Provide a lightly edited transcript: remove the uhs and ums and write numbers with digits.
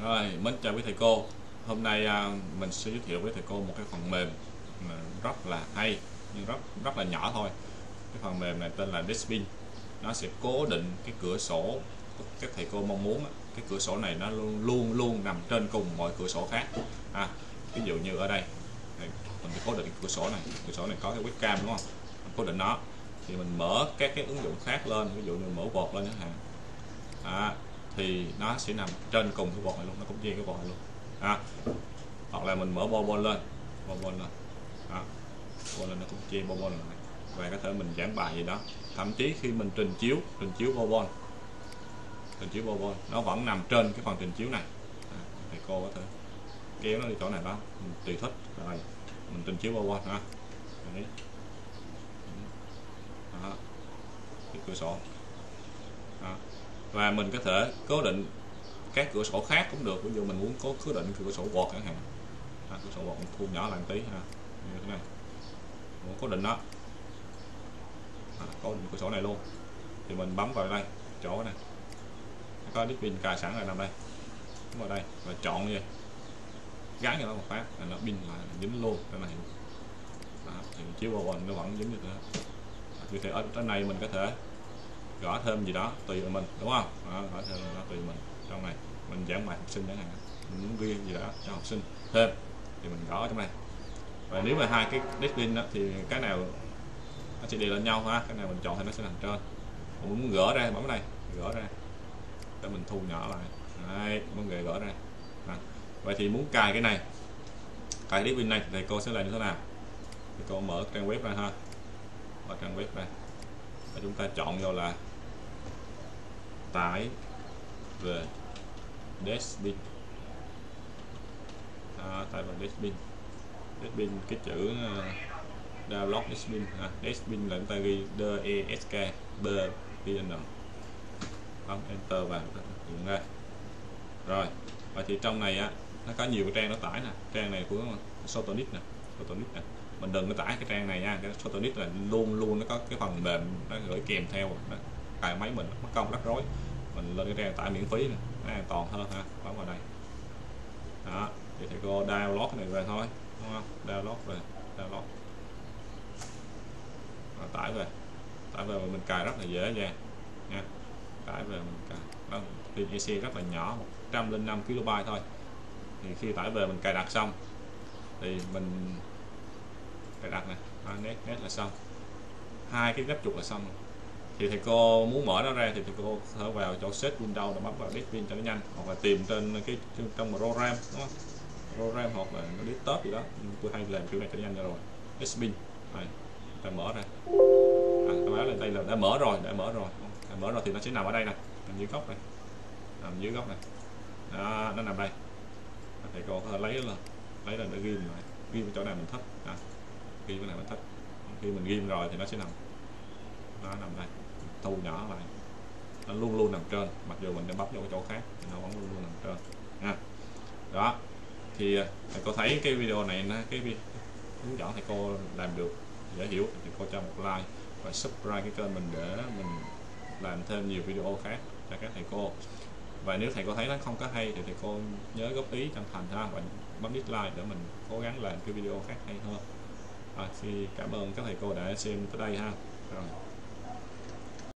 Rồi, mến chào quý thầy cô. Hôm nay mình sẽ giới thiệu với thầy cô một cái phần mềm mà rất là hay nhưng rất là nhỏ thôi. Cái phần mềm này tên là Deskbin. Nó sẽ cố định cái cửa sổ các thầy cô mong muốn. Cái cửa sổ này nó luôn luôn nằm trên cùng mọi cửa sổ khác. Ví dụ như ở đây, mình phải cố định cái cửa sổ này. Cửa sổ này có cái webcam đúng không? Mình cố định nó thì mình mở các cái ứng dụng khác lên, ví dụ như mở vợt lên chẳng hạn. Thì nó sẽ nằm trên cùng cái vợt này luôn, nó cũng chia cái vợt này luôn. Hoặc là mình mở bonbon lên, bonbon lên, nó cũng chia bonbon lại, và có thể mình giảng bài gì đó, thậm chí khi mình trình chiếu bonbon, nó vẫn nằm trên cái phần trình chiếu này. Thầy cô có thể kéo nó đi chỗ này đó, mình tùy thích rồi mình trình chiếu bonbon cái cửa sổ. Và mình có thể cố định các cửa sổ khác cũng được, ví dụ mình muốn cố định cửa sổ vợt chẳng hạn, cửa sổ vợt mình thu nhỏ lại một tí như thế này, muốn cố định nó, cố định cửa sổ này luôn thì mình bấm vào đây chỗ này có pin cài sẵn là nằm đây, bấm vào đây và chọn như vậy, gắn cho nó một phát là nó pin lại dính luôn cái này. Thì chiếu vào nó vẫn dính như thế. Vì thế ở trên này mình có thể gõ thêm gì đó tùy mình, đúng không? Gõ thêm nó tùy mình. Trong này mình giảng bài học sinh chẳng hạn, mình muốn ghi gì đó cho học sinh thêm thì mình gõ ở trong này. Và nếu mà hai cái Deskbin đó thì cái nào nó sẽ đi lên nhau cái nào mình chọn thì nó sẽ nằm trên. Mình muốn gỡ ra bấm đây, gỡ ra để mình thu nhỏ lại. Đấy, muốn gỡ ra. Vậy thì muốn cài cái này, cài Deskbin này thì cô sẽ làm như thế nào? Thì cô mở trang web ra mở trang web ra và chúng ta chọn vô là tải về Deskbin, tải về Deskbin cái chữ download Deskbin. Deskbin là chúng ta ghi DESKBIN, bấm enter vào hiện ra. Rồi, và thì trong này nó có nhiều cái trang nó tải nè, trang này của Sotonic nè, mình đừng có tải cái trang này nha. Cái Sotonic là luôn nó có cái phần mềm nó gửi kèm theo, cài máy mình mất công rắc rối. Mình lên cái trang tải miễn phí này, nó an toàn hơn bấm vào đây. Thì thầy cô download cái này về thôi, đúng không? Download tải về mình cài rất là dễ dàng nha. Tải về mình cài, pin EC rất là nhỏ, 105 KB thôi. Thì khi tải về mình cài đặt xong thì mình cài đặt này, net là xong, hai cái gấp trục là xong. Thì thầy cô muốn mở nó ra thì thầy cô có thể vào chỗ set Windows để bấm vào Deskbin cho nó nhanh, hoặc là tìm trên cái trong program, đúng không? Program hoặc là nó desktop gì đó, tôi hay làm kiểu này cho nhanh cho rồi. Deskbin này, ta mở ra, ta báo lên đây là đã mở rồi thì nó sẽ nằm ở đây nè, nằm dưới góc này, đó, nó nằm đây. Thầy cô có thể lấy là để ghim lại, ghim chỗ này mình thích, ghim cái này mình thích. Khi mình ghim rồi thì nó sẽ nằm, nó nằm đây, thu nhỏ lại, nó luôn nằm trên, mặc dù mình đã bấm vào cái chỗ khác nó vẫn luôn nằm trên nha. Đó thì thầy cô thấy cái video này, cái hướng dẫn thầy cô làm được dễ hiểu thì cô cho một like và subscribe cái kênh mình để mình làm thêm nhiều video khác cho các thầy cô. Và nếu thầy cô thấy nó không có hay thì thầy cô nhớ góp ý chân thành và bấm dislike để mình cố gắng làm cái video khác hay hơn. Xin cảm ơn các thầy cô đã xem tới đây Rồi.